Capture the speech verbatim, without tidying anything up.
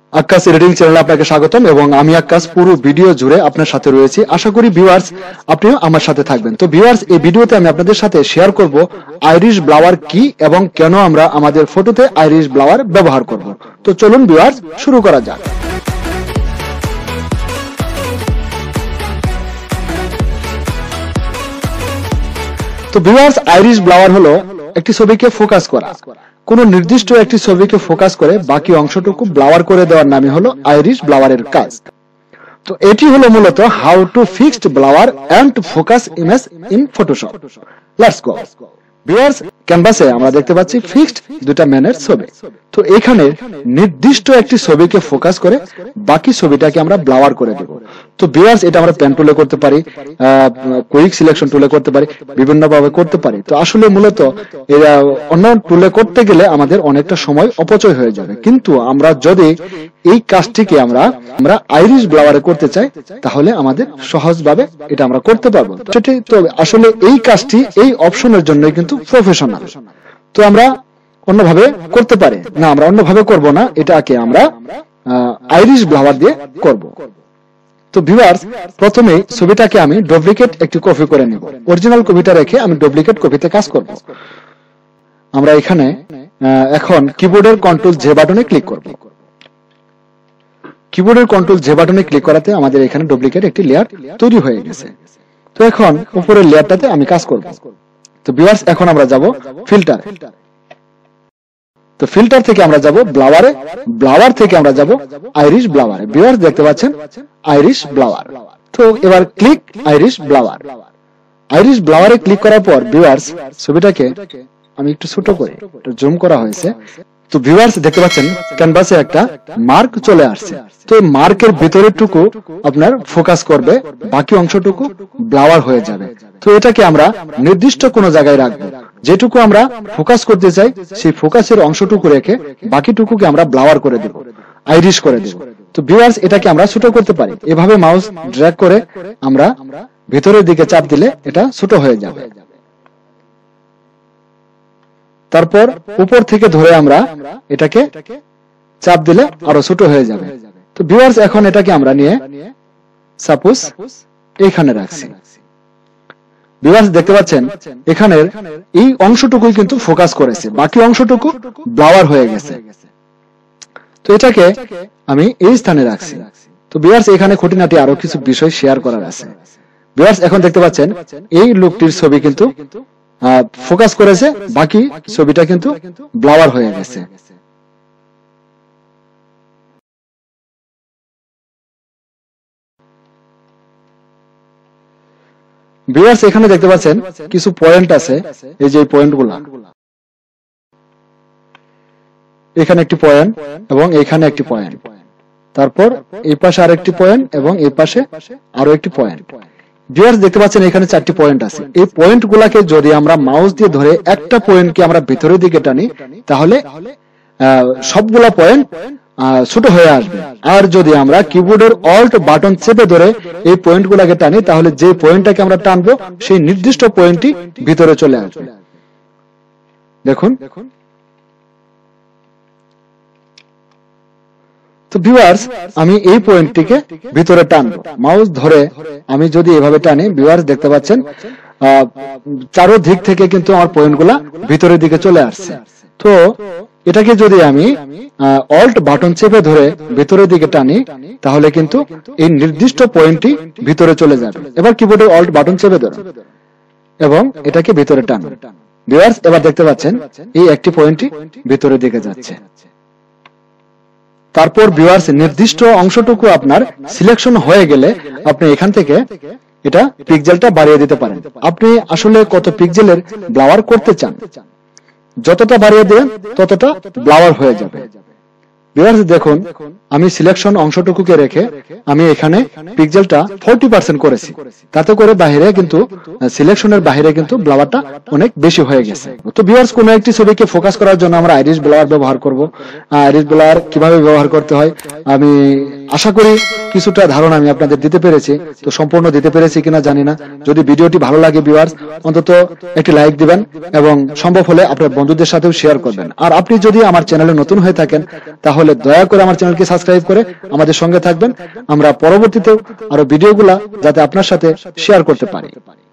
Akkas editing চ্যানেলে আপনাকে স্বাগতম এবং আমি আক্কাস পুরো ভিডিও জুড়ে আপনার সাথে রয়েছি। আশা করি ভিউয়ার্স আপনিও আমার সাথে থাকবেন। তো ভিউয়ার্স এই ভিডিওতে আমি আপনাদের সাথে শেয়ার করব আইরিশ ব্লাওয়ার কি এবং কেন আমরা আমাদের ফটোতে আইরিশ ব্লাওয়ার ব্যবহার করব। তো চলুন ভিউয়ার্স শুরু করা যাক। তো ভিউয়ার্স আইরিশ ব্লাওয়ার হলো একটি ছবিকে ফোকাস করা। কোন নির্দিষ্ট একটি ছবিকে ফোকাস করে বাকি অংশটুকু ব্লাওয়ার করে দেওয়ার নামই হলো আইরিশ ব্লাওয়ারের কাজ। তো এটি হলো মূলত how to fixed blur and focus image in Photoshop. Let's go. Viewers ক্যানভাসে আমরা দেখতে পাচ্ছি ফিক্সড দুটা ম্যানের ছবি। তো এখানে নির্দিষ্ট একটি ছবিকে ফোকাস করে বাকি ছবিটাকে আমরা ব্লাওয়ার করে দেব। তো ভিউয়ার্স এটা আমরা পেন টুলে করতে পারি, কুইক সিলেকশন টুলে করতে পারি, বিভিন্ন ভাবে করতে পারি। তো আসলে মূলত এরা অন্য টুলে করতে গেলে আমাদের অনেকটা সময় অপচয় হয়ে যাবে, কিন্তু আমরা যদি এই কাজটিকে আমরা আমরা আইরিশ ব্লাওয়ারে করতে চাই তাহলে আমাদের সহজভাবে এটা আমরা করতে পারবো। তো আসলে এই কাজটি এই অপশনের জন্য কিন্তু প্রফেশনাল। তো আমরা অন্যভাবে করতে পারি না, আমরা অন্যভাবে করব না, এটাকে আমরা আইরিশ ব্লাওয়ার দিয়ে করব। তো ভিউয়ার্স প্রথমে ছবিটাকে আমি ডুপ্লিকেট একটি কপি করে নেব। অরিজিনাল কপিটা রেখে আমি ডুপ্লিকেট কপিতে কাজ করব। আমরা এখানে এখন কিবোর্ডের কন্ট্রোল জে বাটনে ক্লিক করব। কিবোর্ডের কন্ট্রোল জে বাটনে ক্লিক করাতে আমাদের এখানে ডুপ্লিকেট একটি লেয়ার তৈরি হয়ে গেছে। তো এখন উপরের লেয়ারটাতে আমি কাজ করব। তো ভিউয়ার্স এখন আমরা যাব ফিল্টার। তো ফিল্টার থেকে আমরা যাব ব্লাওয়ারে, ব্লাওয়ার থেকে আমরা যাব আইরিশ ব্লাওয়ারে। ভিউয়ার্স দেখতে পাচ্ছেন আইরিশ ব্লাওয়ার। তো এবার ক্লিক আইরিশ ব্লাওয়ার। আইরিশ ব্লাওয়ারে ক্লিক করার পর ভিউয়ার্স ছবিটাকে আমি একটু ছোট করে একটু জুম করা হয়েছে। তো ভিউয়ার্স দেখতে পাচ্ছেন ক্যানভাসে একটা মার্ক চলে আসছে। তো এই মার্কের ভিতরের টুকু আপনার ফোকাস করবে, বাকি অংশটুকু ব্লাওয়ার হয়ে যাবে। তো এটাকে আমরা নির্দিষ্ট কোন জায়গায় রাখবো। যেটুকু আমরা ফোকাস করতে চাই সেই ফোকাসের অংশটুকু রেখে বাকিটুকুকে আমরা ব্লাওয়ার করে দেব, আইরিশ করে দেব। তো ভিউয়ার্স এটাকে আমরা ছোট করতে পারি, এভাবে মাউস ড্র্যাগ করে আমরা ভিতরের দিকে চাপ দিলে এটা ছোট হয়ে যাবে। তারপর উপর থেকে ধরে আমরা এটাকে চাপ দিলে আরো ছোট হয়ে যাবে। তো ভিউয়ার্স এখন এটাকে আমরা নিয়ে সাপোজ এইখানে রাখছি। ভিউয়ার্স দেখতে পাচ্ছেন এখানের এই অংশটুকুই কিন্তু ফোকাস করেছে, বাকি অংশটুকু ব্লাওয়ার হয়ে গেছে। তো এটাকে আমি এই স্থানে রাখছি। তো ভিউয়ার্স এখানে খুঁটিনাটি আরো কিছু বিষয় শেয়ার করার আছে। ভিউয়ার্স এখন দেখতে পাচ্ছেন এই লোকটির ছবি কিন্তু ফোকাস করেছে, বাকি ছবিটা কিন্তু ব্লাওয়ার হয়ে গেছে। ভিউয়ার্স এখানে দেখতে পাচ্ছেন কিছু পয়েন্ট আছে, এই যে পয়েন্টগুলা, এখানে একটি পয়েন্ট এবং এখানে একটি পয়েন্ট, তারপর এই পাশে আরেকটি পয়েন্ট এবং এই পাশে আরো একটি পয়েন্ট। ভিউয়ার্স দেখতে পাচ্ছেন এখানে চারটি পয়েন্ট আছে। এই পয়েন্ট গুলাকে যদি আমরা মাউস দিয়ে ধরে একটা পয়েন্টকে আমরা ভিতরের দিকে টানি তাহলে সবগুলা পয়েন্ট ছোট হয়ে আসবে। আর যদি আমরা কিবোর্ডের অল্ট বাটন চেপে ধরে এই পয়েন্ট গুলাকে টানি তাহলে যে পয়েন্টটাকে আমরা টানবো সেই নির্দিষ্ট পয়েন্টটি ভিতরে চলে আসবে। দেখুন। তো ভিউয়ার্স আমি এই পয়েন্টটিকে ভিতরে টানবো, মাউস ধরে আমি যদি এভাবে টানি, ভিউয়ার্স দেখতে পাচ্ছেন চারো দিক থেকে কিন্তু আমার পয়েন্টগুলা ভিতরের দিকে চলে আসছে। তো এটাকে যদি আমি অল্ট বাটন চেপে ধরে ভিতরের দিকে টানি তাহলে কিন্তু এই নির্দিষ্ট পয়েন্টটি ভিতরে চলে যাবে। এবার কিবোর্ডের অল্ট বাটন চেপে ধরুন এবং এটাকে ভিতরে টানুন। ভিউয়ার্স এবার দেখতে পাচ্ছেন এই একটি পয়েন্টটি ভিতরের দিকে যাচ্ছে। তারপর ভিউয়ার্স নির্দিষ্ট অংশটুকু আপনার সিলেকশন হয়ে গেলে আপনি এখান থেকে এটা পিক্সেলটা বাড়িয়ে দিতে পারেন। আপনি আসলে কত পিক্সেলের ব্লাওয়ার করতে চান, যতটা বাড়িয়ে দেন ততটা ব্লাওয়ার হয়ে যাবে। ভিউয়ার্স দেখুন আমি সিলেকশন অংশটুকুকে রেখে আমি এখানে পিক্সেলটা ফর্টি পার্সেন্ট করেছি, তাতে করে বাহিরে কিন্তু সিলেকশনের বাহিরে কিন্তু ব্লাওয়ারটা অনেক বেশি হয়ে গেছে। তো ভিউয়ার্স কোনো একটি ছবিকে ফোকাস করার জন্য আমরা আইরিশ ব্লাওয়ার ব্যবহার করব। আইরিশ ব্লাওয়ার কিভাবে ব্যবহার করতে হয় আমি আশা করি কিছুটা ধারণা আমি আপনাদের দিতে পেরেছি। তো সম্পূর্ণ দিতে পেরেছি কিনা জানি না। যদি ভিডিওটি ভালো লাগে ভিউয়ার্স, অন্তত একটি লাইক দিবেন এবং সম্ভব হলে আপনার বন্ধুদের সাথেও শেয়ার করবেন। আর আপনি যদি আমার চ্যানেলে নতুন হয়ে থাকেন তাহলে দয়া করে আমার চ্যানেলকে সাবস্ক্রাইব করে আমাদের সঙ্গে থাকবেন। আমরা পরবর্তীতেও আরো ভিডিওগুলা যাতে আপনার সাথে শেয়ার করতে পারি।